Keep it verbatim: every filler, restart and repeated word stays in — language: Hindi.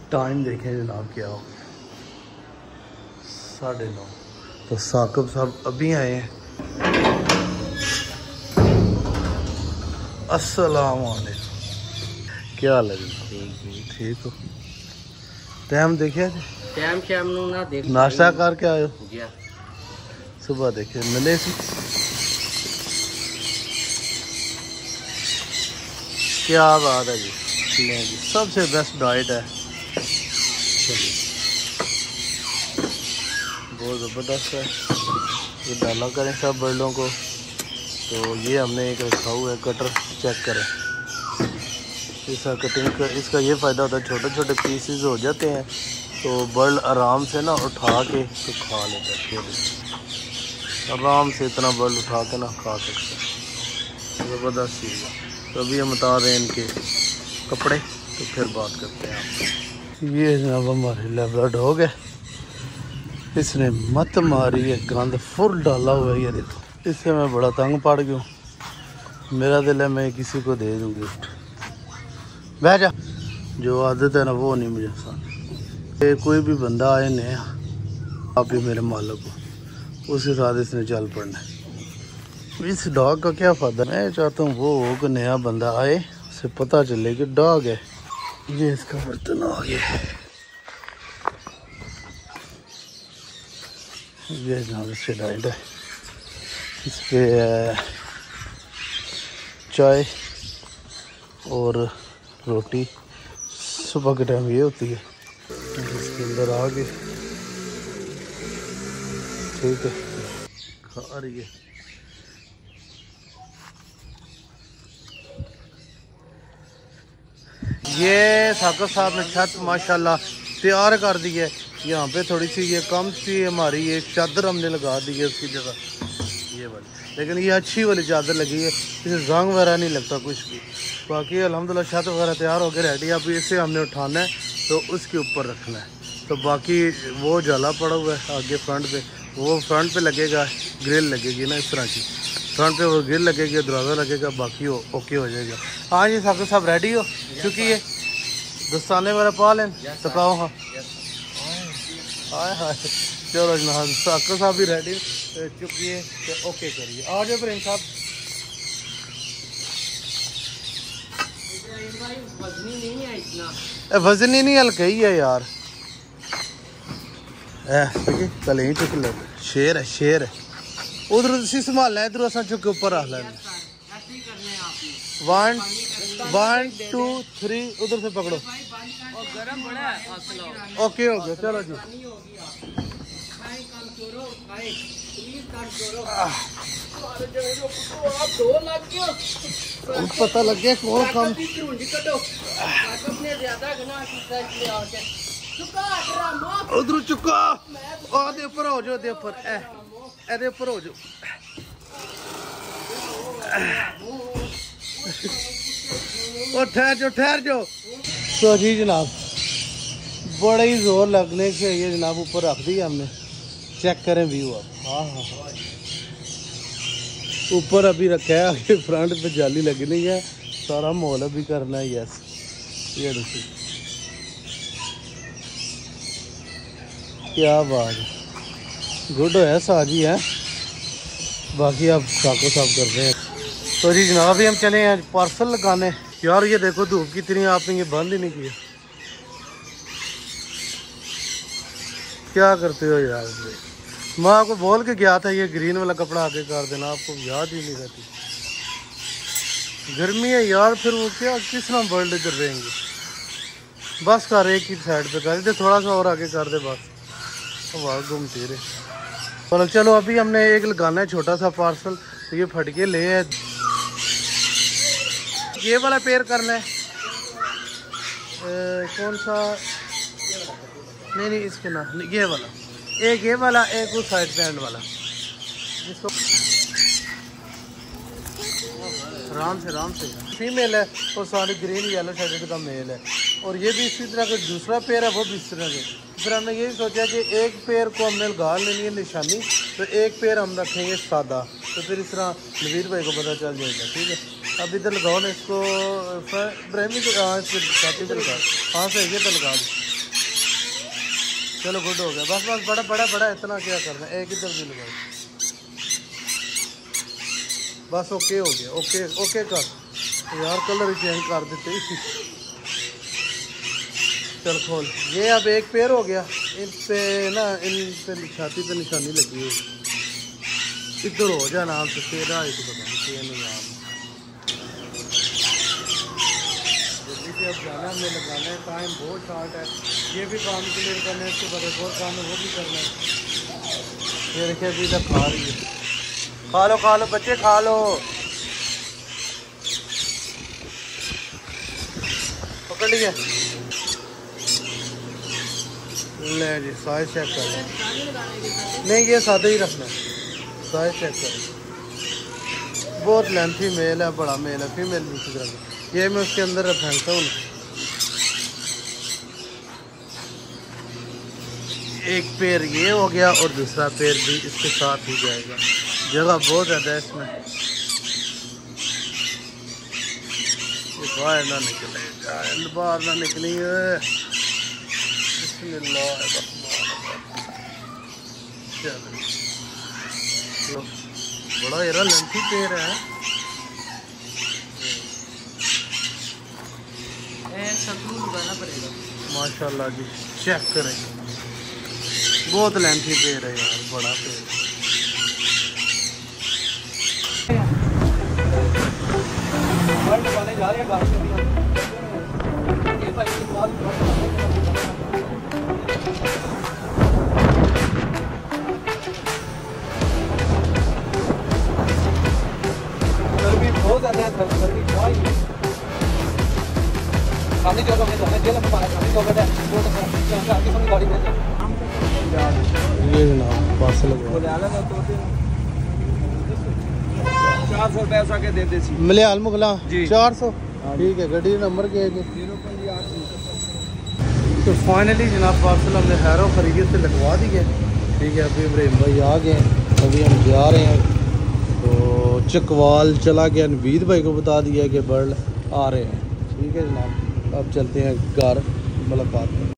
टाइम देखें जनाब क्या हो, साढ़े नौ। तो साकिब साहब अभी आए हैं। अस्सलाम वालेकुम, क्या हाल है? ठीक हो? टाइम देखिए, टाइम शाम ना देख, नाश्ता करके आए हो? सुबह देखे मिले सी, क्या बात है जी। जी सबसे बेस्ट डाइट है, चलिए बहुत ज़बरदस्त है। ये डाला करें सब बर्डों को। तो ये हमने एक रखा हुआ है कटर, चेक करें इसका कटिंग का। इसका ये फ़ायदा होता है छोटे छोटे पीसेस हो जाते हैं तो बर्ड आराम से ना उठा के तो खा लेते हैं, आराम से इतना बर्ड उठा के ना खा सकते हैं। ज़बरदस्त चीज़ है। तो अभी हम बता रहे हैं इनके कपड़े, तो फिर बात करते हैं आप। ये जनाब हमारे लेब्राडोग हो गए, इसने मत मारी है, गंद फुल डाला हुआ है। ये देखो, इससे मैं बड़ा तंग पड़ गया हूँ। मेरा दिल है मैं किसी को दे दूँ गिफ्ट। बह जा, जो आदत है ना वो नहीं मुझे पसंद। ये कोई भी बंदा आए नया, आप ही मेरे मालिक हो, उसके साथ इसने चल पड़ना है। इस डॉग का क्या फ़ायदा? मैं चाहता हूँ वो हो कि नया बंदा आए, उसे पता चले कि डॉग है। ये इसका बर्तन आ गया, ये जनाब इससे डाइट है। इस पर चाय और रोटी सुबह के टाइम ये होती है। इसके अंदर आ गए, ठीक है, खा रही है। ये साकिब साहब ने छत माशाल्लाह तैयार कर दी है। यहाँ पे थोड़ी सी ये कम सी हमारी ये चादर हमने लगा दी है उसकी जगह, ये वाली, लेकिन ये अच्छी वाली चादर लगी है, इसे जंग वगैरह नहीं लगता कुछ भी। बाकी अल्हम्दुलिल्लाह छत वगैरह तैयार हो गए रेडी। अब इसे हमने उठाना है तो उसके ऊपर रखना है। तो बाकी वो जाला पड़ा हुआ है आगे फ्रंट पे, वो फ्रंट पे लगेगा, ग्रिल लगेगी ना इस तरह की, फ्रंट पे वो ग्रिल लगेगी, दरवाज़ा लगेगा, बाकी वो ओके हो जाएगा। हाँ जी साकिब साहब रेडी हो चुकी है? दस्ताने वगैरह पा लें तो पाओ। हाँ हाय हाय, चलो जनाब साकिब साहब भी रेडी चुकी है तो ओके करिए। आ जाओ प्रेम साहब। वजन ही नहीं, हल्का ही है यार। कल ही चुक ले, शेर है शेर है। उधर से संभालना है, इधर असा चुक के ऊपर रख लेना। वन वन टू थ्री, उधर से पकड़ो। ओके हो गया, चलो जी। पता लग गया कौन काम। उधर चुका, ओदे ऊपर हो जाओ, दे ऊपर, ए ऊपर हो जाओ। और ठहर जाओ ठहर जाओ। तो जी जनाब बड़ा ही जोर लगने से ये जनाब ऊपर रख दिया हमने। चेक करें व्यू आप। हाँ हाँ हाँ, ऊपर अभी रखा है, आगे फ्रंट पे जाली लगनी है, सारा मॉल अभी करना है। यस, ये देखिए क्या बात है, गुड है साजी है। बाकी आप साको साफ कर रहे हैं। तो जी जनाब अभी हम चले हैं पार्सल लगाने। यार ये देखो धूप कितनी, आपने ये बंद ही नहीं किया, क्या करते हो यार? मैं आपको बोल के गया था ये ग्रीन वाला कपड़ा आगे कर देना, आपको याद ही नहीं रहती। गर्मी है यार, फिर वो क्या किस नाम बर्ड इधर रहेंगे। बस कर, एक ही साइड पे कर दे, थोड़ा सा और आगे कर दे, बस हवा घूमती रहे। चलो चलो अभी हमने एक लगाना है छोटा सा पार्सल, तो ये फट के ले है। ये वाला पेयर करना है, ए, कौन सा? नहीं नहीं इसके ना, ये वाला, एक ये वाला, एक उस साइड पैंट वाला। इसको आराम से आराम से, फीमेल है और सारी ग्रीन येलो शर्ट का मेल है। और ये भी इसी तरह का दूसरा पेयर है, वो भी इस तरह के। फिर हमने यही सोचा कि एक पेयर को हमने लगा लेनी है निशानी, तो एक पेयर हम रखेंगे सादा, तो फिर इस तरह नवीर भाई को पता चल जाएगा। ठीक है, अब इधर लगाओ ना इसको, ब्रह्मी को, हाँ इसको छाती पे लगा, हाँ सही है तो लगा दो। चलो गुड हो गया, बस बस बड़ा बड़ा बड़ा इतना क्या करना है, एक इधर भी लगाओ, बस ओके हो गया। ओके ओके कर यार, कलर चेंज कर देते इसी। चल खोल, ये अब एक पेयर हो गया। इन पे ना, इन पे छाती पे निशानी लगी है, इधर हो जा नाम से तेरा एक पता नहीं नाम। जल्दी से अब जाना, हमने लगाना है, टाइम बहुत शॉर्ट है। ये भी काम क्लियर करना है, इसके बाद एक और काम है वो भी करना है। ये देखिए अभी तक खा रही है, खा लो खा लो बच्चे खा लो, पकड़ लिया। ले जी साइज चेक कर, नहीं ये सादा ही रखना है, साइज चेक कर। बहुत लेंथी मेल है, बड़ा मेल है, फीमेल भी इसी तरह। ये मैं उसके अंदर फेंकता हूँ, एक पैर ये हो गया और दूसरा पैर भी इसके साथ ही जाएगा। जगह बहुत ज़्यादा है इसमें, ये बाहर ना निकले, बाहर ना निकली है। चलो बड़ा यार लेंथी पैर है, लगाना पड़ेगा। माशाल्लाह जी, चेक करें, बहुत लेंथी पैर है यार, बड़ा पैर। जा रहे हैं बहुत ज़्यादा है, गर्मी बहुत ही सामने जो हमें जाना जेल में पाया सामने जो बेटा वो तो आगे सामने गाड़ी में ये जनाब पार्सल हो गया तो चार सौ रुपये ऐसा के दे दे सी मिले हाल मुगला चार सौ ठीक है। गाड़ी नंबर क्या है? तो फाइनली जनाब पार्सल हमने हैरो खरीदे से लगवा दिए, ठीक है। अभी इब्राहिम भाई आ गए, अभी हम जा रहे हैं, तो चकवाल चला गया, नवीद भाई को बता दिया कि बर्ड आ रहे हैं, ठीक है जनाब। अब चलते हैं घर, मुलाकात में।